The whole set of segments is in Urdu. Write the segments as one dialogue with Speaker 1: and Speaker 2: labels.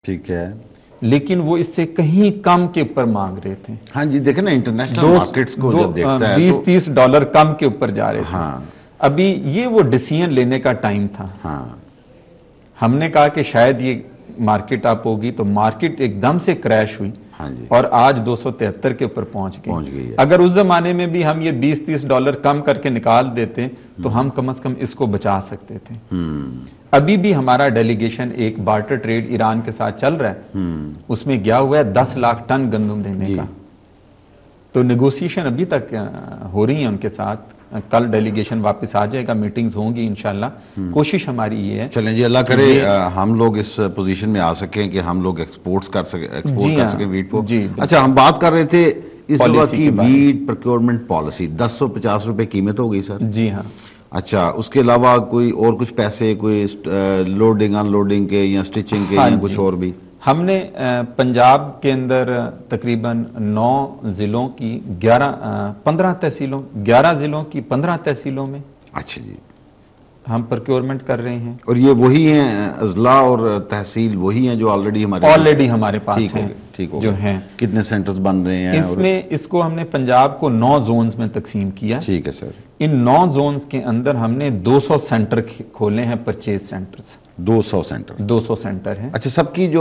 Speaker 1: ٹھیک ہے،
Speaker 2: لیکن وہ اس سے کہیں کم کے اوپر مانگ رہے تھے.
Speaker 1: ہاں جی دیکھیں نا انٹرنیشنل مارکیٹس کو جب دیکھتا ہے
Speaker 2: $20-30 کم کے اوپر جا رہے تھے.
Speaker 1: ہاں
Speaker 2: ابھی یہ وہ ڈیسیژن لینے کا ٹائم تھا.
Speaker 1: ہاں
Speaker 2: ہم نے کہا کہ شاید یہ مارکیٹ اپ ہوگی، تو مارکیٹ ایک دم سے کریش ہوئی
Speaker 1: ہاں جی
Speaker 2: اور آج 273 کے اوپر پہنچ
Speaker 1: گئی ہے.
Speaker 2: اگر اس زمانے میں بھی ہم یہ $20-30 کم کر کے نکال دیتے تو ہم کم از کم اس کو بچا سکتے تھے. ابھی بھی ہمارا ڈیلیگیشن ایک بارٹر ٹریڈ ایران کے ساتھ چل رہا ہے، اس میں گیا ہوا ہے 10 لاکھ ٹن گندم دینے کا. تو نیگوسیشن ابھی تک ہو رہی ہیں ان کے ساتھ. کل ڈیلیگیشن واپس آ جائے گا، میٹنگز ہوں گی انشاءاللہ. کوشش ہماری یہ ہے.
Speaker 1: چلیں جی اللہ کرے ہم لوگ اس پوزیشن میں آ سکیں کہ ہم لوگ ایکسپورٹ کر سکیں ویٹ کو. اچھا ہم بات کر رہے تھے اس وقت کی ویٹ پروکیورمنٹ پالیسی 1050 روپے قیمت ہو گئی سر.
Speaker 2: جی ہاں.
Speaker 1: اچھا اس کے علاوہ کوئی اور کچھ پیسے کوئی لوڈنگ ان لوڈنگ کے یا سٹیچنگ کے یا کچھ اور بھی؟
Speaker 2: ہم نے پنجاب کے اندر تقریباً 9 ضلعوں کی 15 تحصیلوں 11 ضلعوں کی 15 تحصیلوں میں
Speaker 1: اچھا جی
Speaker 2: ہم پروکیورمنٹ کر رہے ہیں.
Speaker 1: اور یہ وہی ہیں اضلاع اور تحصیل وہی ہیں جو آلریڈی
Speaker 2: ہمارے پاس ہیں جو ہیں.
Speaker 1: کتنے سینٹرز بن رہے ہیں
Speaker 2: اس میں؟ اس کو ہم نے پنجاب کو 9 زونز میں تقسیم کیا.
Speaker 1: ٹھیک ہے سر.
Speaker 2: ان 9 زونز کے اندر ہم نے 200 سینٹر کھولے ہیں، پرچیز سینٹرز.
Speaker 1: 200 سینٹر
Speaker 2: 200 سینٹر ہیں.
Speaker 1: اچھا سب کی جو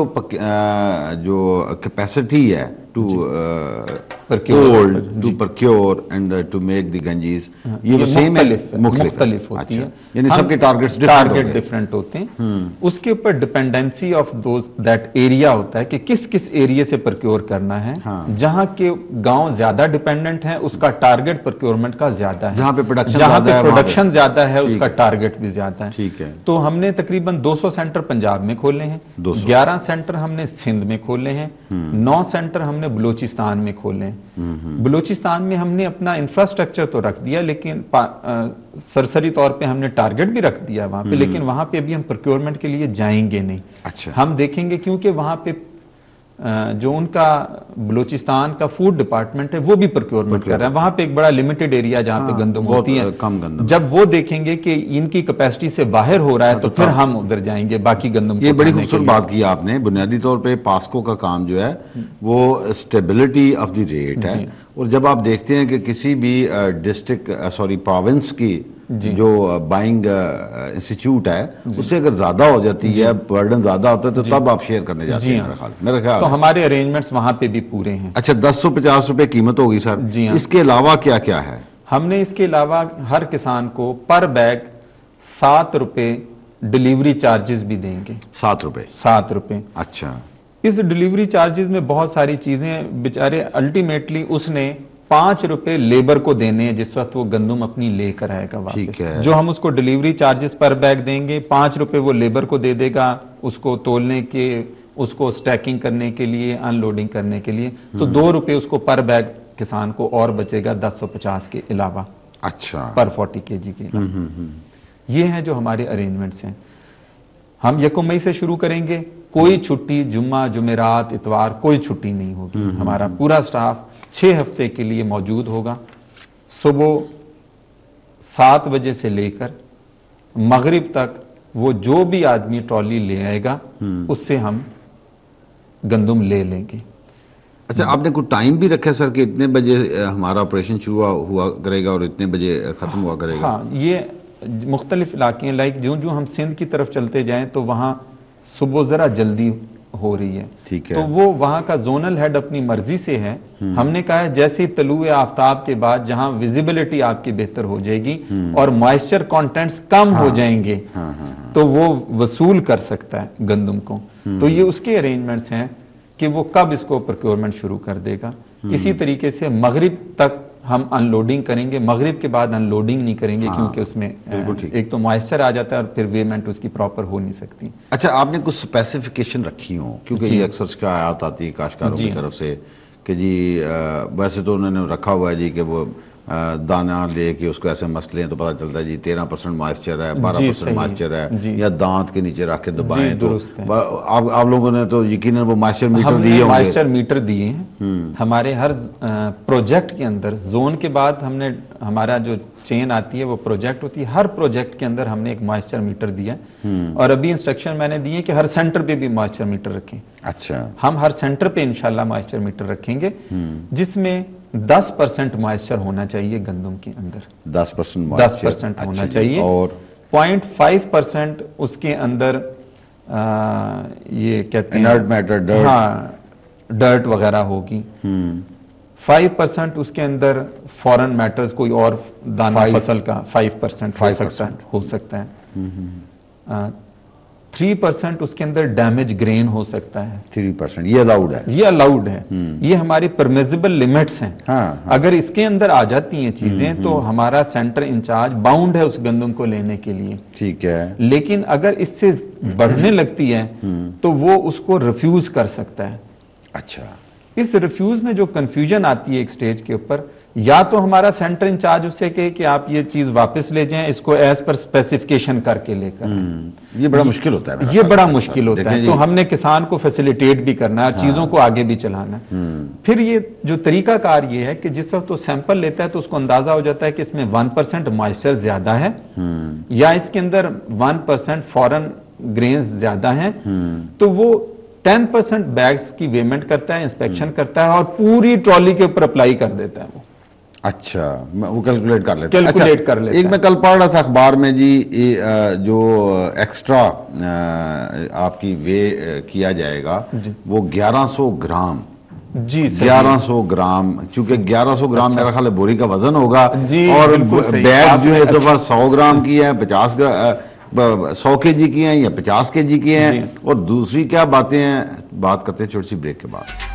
Speaker 1: کیپیسٹی ہے to procure and to make the changes یہ سیم ہے؟
Speaker 2: مختلف ہوتی ہے،
Speaker 1: یعنی سب کے ٹارگٹ
Speaker 2: ڈیفرنٹ ہوتے ہیں. اس کے اوپر ڈیپینڈنسی آف دیٹ ایریا ہوتا ہے کہ کس کس ایریا سے پرکیور کرنا ہے. جہاں کے گاؤں زیادہ ڈیپینڈنٹ ہیں اس کا ٹارگٹ پرکیورمنٹ کا زیادہ ہے.
Speaker 1: جہاں پہ
Speaker 2: پروڈکشن زیادہ ہے اس کا ٹارگٹ بھی زیادہ ہے.
Speaker 1: ٹھیک ہے.
Speaker 2: تو ہم نے تقریباً 200 سینٹر پنجاب میں کھولے ہیں، 11 سینٹر ہم نے سندھ میں کھولے ہیں، 9 سینٹر ہم نے بلوچستان میں کھولے ہیں. بلوچستان میں ہم نے اپنا انفراسٹرکچر تو رکھ دیا، لیکن سرسری طور پہ ہم نے ٹارگٹ بھی رکھ دیا وہاں پہ، لیکن وہاں پہ ابھی ہم پروکیورمنٹ کے لیے جائیں گے نہیں. ہم دیکھیں گے کیونکہ وہاں پہ جو ان کا بلوچستان کا فوڈ ڈپارٹمنٹ ہے وہ بھی پروکیورمنٹ کر رہا ہے. وہاں پہ ایک بڑا لمیٹڈ ایریا جہاں پہ گندم ہوتی ہے. جب وہ دیکھیں گے کہ ان کی کیپیسٹی سے باہر ہو رہا ہے تو پھر ہم ادھر جائیں گے باقی گندم.
Speaker 1: یہ بڑی خوبصورت بات کی آپ نے. بنیادی طور پہ پاسکو کا کام جو ہے وہ اسٹیبلٹی آف دی ریٹ ہے. اور جب آپ دیکھتے ہیں کہ کسی بھی پروونس کی جو بائنگ انسٹیٹیوٹ ہے اس سے اگر زیادہ ہو جاتی ہے، برڈن زیادہ ہوتا ہے، تو تب آپ شیئر کرنے جاتے ہیں میرا خیال.
Speaker 2: تو ہمارے ارینجمنٹس وہاں پہ بھی پورے ہیں.
Speaker 1: اچھا 1050 روپے قیمت ہوگی سر. اس کے علاوہ کیا کیا ہے؟
Speaker 2: ہم نے اس کے علاوہ ہر کسان کو پر بیگ 7 روپے ڈیلیوری چارجز بھی دیں گے.
Speaker 1: 7 روپے؟
Speaker 2: 7 روپے.
Speaker 1: اچھا.
Speaker 2: اس ڈیلیوری چارجز میں بہت ساری چیزیں بیچارے الٹیمیٹلی اس نے 5 روپے لیبر کو دینے ہیں جس وقت وہ گندم اپنی لے کر آئے گا واپس. جو ہم اس کو ڈیلیوری چارجز پر بیگ دیں گے، 5 روپے وہ لیبر کو دے دے گا اس کو تولنے کے، اس کو سٹیکنگ کرنے کے لیے، ان لوڈنگ کرنے کے لیے. تو 2 روپے اس کو پر بیگ کسان کو اور بچے گا 1050 کے علاوہ.
Speaker 1: اچھا.
Speaker 2: پر 40 kg کے علاوہ. یہ ہیں جو ہمارے ارینجمنٹس ہیں. ہم 1 مئی سے شروع کریں گے. کوئی چھٹی، جمعہ، جمعرات، اتوار کوئی چھٹی نہیں ہوگی. ہمارا پورا سٹاف 6 ہفتے کے لیے موجود ہوگا. صبح 7 بجے سے لے کر مغرب تک وہ جو بھی آدمی ٹرالی لے آئے گا اس سے ہم گندم لے لیں گے.
Speaker 1: اچھا آپ نے کوئی ٹائم بھی رکھا ہے سر کہ اتنے بجے ہمارا آپریشن شروع ہوا کرے گا اور اتنے بجے ختم ہوا کرے گا؟
Speaker 2: ہاں یہ مختلف علاقے ہیں. لائک جو ہم سندھ کی طرف چلتے جائیں تو وہاں صبح ذرا جلدی ہو رہی ہے.
Speaker 1: ٹھیک ہے.
Speaker 2: تو وہ وہاں کا زونل ہیڈ اپنی مرضی سے ہے. ہم نے کہا ہے جیسے ہی طلوع آفتاب کے بعد جہاں ویزیبلٹی آپ کی بہتر ہو جائے گی اور موئسچر کانٹینٹس کم ہو جائیں گے تو وہ وصول کر سکتا ہے گندم کو. تو یہ اس کے ارینجمنٹس ہیں کہ وہ کب اس کو پروکیورمنٹ شروع کر دے گا. اسی طریقے سے مغرب تک ہم ان لوڈنگ کریں گے. مغرب کے بعد ان لوڈنگ نہیں کریں گے کیونکہ اس میں ایک تو موئسچر آ جاتا ہے اور پھر ویمنٹ اس کی پراپر ہو نہیں سکتی.
Speaker 1: اچھا آپ نے کچھ اسپیسیفکیشن رکھی ہوں کیونکہ یہ اکثر شکایات آتی ہے کاشتکاروں کی طرف سے کہ جی ویسے تو انہوں نے رکھا ہوا ہے جی کہ وہ دانا لے کے اس کو ایسے مسلیں تو پتہ چلتا ہے جی 13% مائسچر ہے، 12% مائسچر ہے، یا دانت کے نیچے رکھ کے دبائیں تو آپ لوگوں نے تو یقیناً وہ مائسچر میٹر دیے ہوں گے.
Speaker 2: مائسچر میٹر دیے ہیں ہمارے ہر پروجیکٹ کے اندر. زون کے بعد ہم نے ہمارا جو چین آتی ہے وہ پروجیکٹ ہوتی ہے، ہر پروجیکٹ کے اندر ہم نے ایک مائسچر میٹر دیا اور ابھی انسٹرکشن میں نے دیے کہ ہر سینٹر پہ بھی مائسچر میٹر رکھیں.
Speaker 1: اچھا،
Speaker 2: ہم ہر سینٹر پہ انشاءاللہ مائسچر میٹر رکھیں گے جس میں 10% مائسچر ہونا چاہیے گندم کے اندر. 10% ہونا چاہیے اور 0.5% اس کے اندر یہ کہتے ہیں ڈرٹ وغیرہ ہوگی. 5% اس کے اندر فورن میٹرز کوئی اور دانہ فصل کا 5% ہو سکتا ہے. 3% اس کے اندر ڈیمیج گرین ہو سکتا ہے.
Speaker 1: 3% یہ
Speaker 2: الاؤڈ ہے. یہ ہماری پرمیزیبل لیمٹس ہیں. اگر اس کے اندر آ جاتی ہیں چیزیں تو ہمارا سینٹر انچارج باؤنڈ ہے اس گندم کو لینے کے لیے.
Speaker 1: ٹھیک ہے.
Speaker 2: لیکن اگر اس سے بڑھنے لگتی ہے تو وہ اس کو ریفیوز کر سکتا ہے.
Speaker 1: اچھا،
Speaker 2: اس ریفیوز میں جو کنفیوژن آتی ہے ایک سٹیج کے اوپر، یا تو ہمارا سینٹر انچارج اس سے کہے کہ آپ یہ چیز واپس لے جائیں، اس کو ایز پر اسپیسیفکیشن کر کے لے کر.
Speaker 1: یہ بڑا مشکل ہوتا ہے.
Speaker 2: یہ بڑا مشکل ہوتا ہے. تو ہم نے کسان کو فیسیلیٹیٹ بھی کرنا ہے، چیزوں کو آگے بھی چلانا ہے. پھر یہ جو طریقہ کار یہ ہے کہ جس وقت وہ سیمپل لیتا ہے تو اس کو اندازہ ہو جاتا ہے کہ اس میں 1% مائسچر زیادہ ہے یا اس کے اندر 1% فورن گرینز زیادہ ہیں، تو وہ 10% بیگز کی ویمنٹ کرتا ہے، انسپیکشن کرتا ہے اور پوری ٹرالی کے اوپر اپلائی کر دیتا ہے. وہ
Speaker 1: اچھا، وہ کیلکولیٹ کر لیتا ہے. ایک میں کل پڑھ رہا تھا اخبار میں جی، جو ایکسٹرا آپ کی وے کیا جائے گا وہ 1100 گرام. جی 1100 گرام، چونکہ 1100 گرام میرا خیال ہے بوری کا وزن ہوگا اور بیگ جو ہے اس دفعہ 100 گرام کی ہے، 100 کے جی کی ہیں یا 50 کے جی کی ہیں. اور دوسری کیا باتیں ہیں، بات کرتے ہیں چھوٹی سی بریک کے بعد.